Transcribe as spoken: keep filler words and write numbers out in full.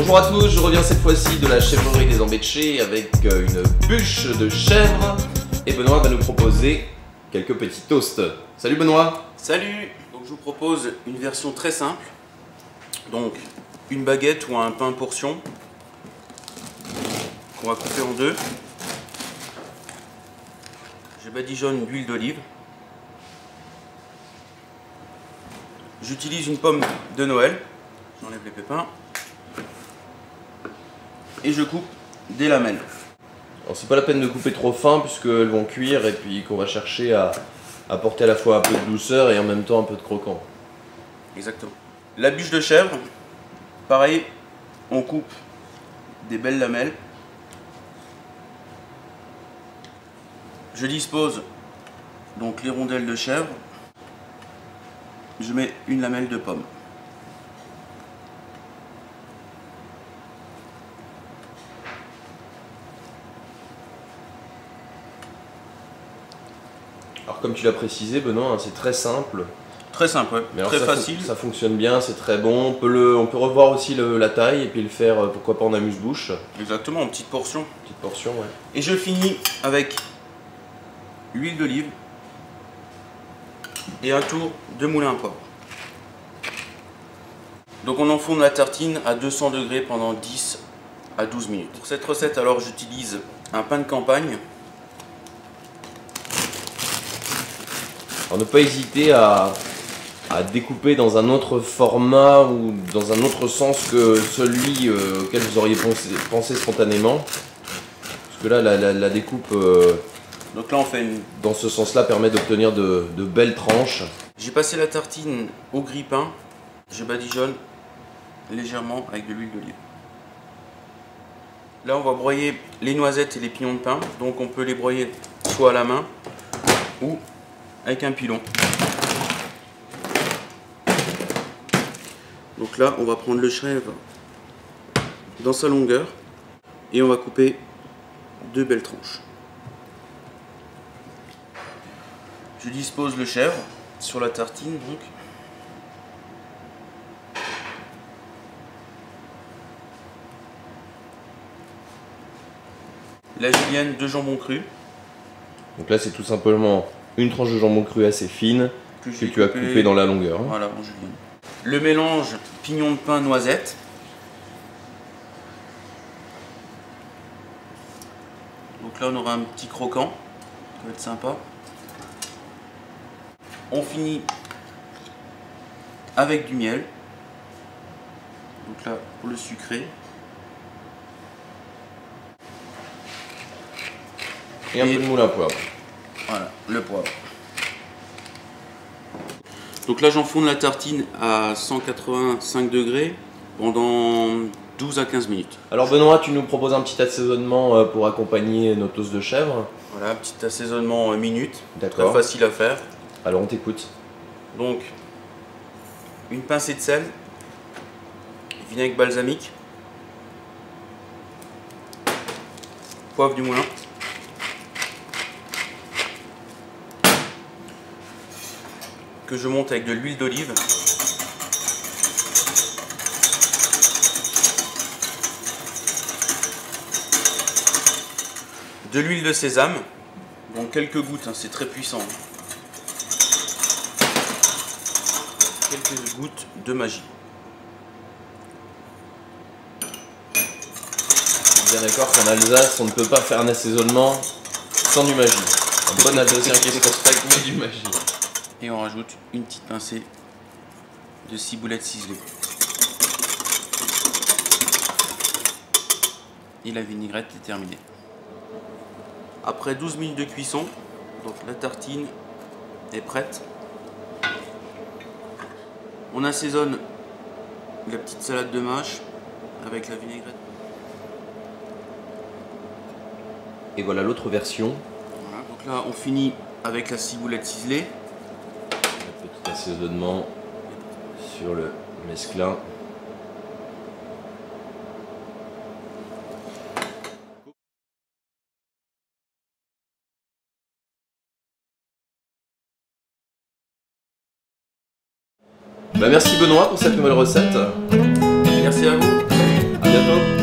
Bonjour à tous, je reviens cette fois-ci de la chèvrerie des Embêchés avec une bûche de chèvre et Benoît va nous proposer quelques petits toasts. Salut Benoît. Salut. Donc je vous propose une version très simple. Donc une baguette ou un pain portion qu'on va couper en deux. Je badigeonne l'huile d'olive. J'utilise une pomme de Noël. J'enlève les pépins. Et je coupe des lamelles. Alors c'est pas la peine de couper trop fin puisqu'elles vont cuire et puis qu'on va chercher à apporter à la fois un peu de douceur et en même temps un peu de croquant. Exactement. La bûche de chèvre, pareil, on coupe des belles lamelles. Je dispose donc les rondelles de chèvre. Je mets une lamelle de pomme. Alors comme tu l'as précisé Benoît, hein, c'est très simple. Très simple, ouais. Mais alors très ça facile. Ça fonctionne bien, c'est très bon. On peut, le, on peut revoir aussi le, la taille et puis le faire, pourquoi pas en amuse-bouche. Exactement, en petites portions. Petite portion, ouais. Et je finis avec l'huile d'olive et un tour de moulin à poivre. Donc on enfourne la tartine à deux cents degrés pendant dix à douze minutes. Pour cette recette, alors j'utilise un pain de campagne. Alors ne pas hésiter à, à découper dans un autre format ou dans un autre sens que celui euh, auquel vous auriez pensé, pensé spontanément. Parce que là, la, la, la découpe euh, Donc là on fait une... dans ce sens-là permet d'obtenir de, de belles tranches. J'ai passé la tartine au grille-pain. Je badigeonne légèrement avec de l'huile d'olive. Là on va broyer les noisettes et les pignons de pain. Donc on peut les broyer soit à la main ou avec un pilon. Donc là on va prendre le chèvre dans sa longueur et on va couper deux belles tranches. Je dispose le chèvre sur la tartine donc. La julienne de jambon cru. Donc là c'est tout simplement une tranche de jambon cru assez fine que, que tu coupé, as coupé dans la longueur. Hein. Voilà, en julienne. Le mélange pignon de pain noisette. Donc là on aura un petit croquant, ça va être sympa. On finit avec du miel. Donc là pour le sucré. Et un Et peu de moulin à poivre. Voilà, le poivre. Donc là j'enfourne la tartine à cent quatre-vingt-cinq degrés pendant douze à quinze minutes. Alors Benoît, tu nous proposes un petit assaisonnement pour accompagner nos toasts de chèvre. Voilà, un petit assaisonnement minute. D'accord. Très facile à faire. Alors on t'écoute. Donc une pincée de sel, vinaigre balsamique, poivre du moulin. Que je monte avec de l'huile d'olive. De l'huile de sésame. Donc quelques gouttes, hein, c'est très puissant. Quelques gouttes de magie. Bien d'accord qu'en Alsace, on ne peut pas faire un assaisonnement sans du magie. Un bon Alsacien qui se respecte, mais du magie. Et on rajoute une petite pincée de ciboulette ciselée. Et la vinaigrette est terminée. Après douze minutes de cuisson, donc la tartine est prête. On assaisonne la petite salade de mâche avec la vinaigrette. Et voilà l'autre version. Voilà, donc là on finit avec la ciboulette ciselée. Petit assaisonnement sur le mesclun. Bah merci Benoît pour cette nouvelle recette. Merci à vous. À bientôt.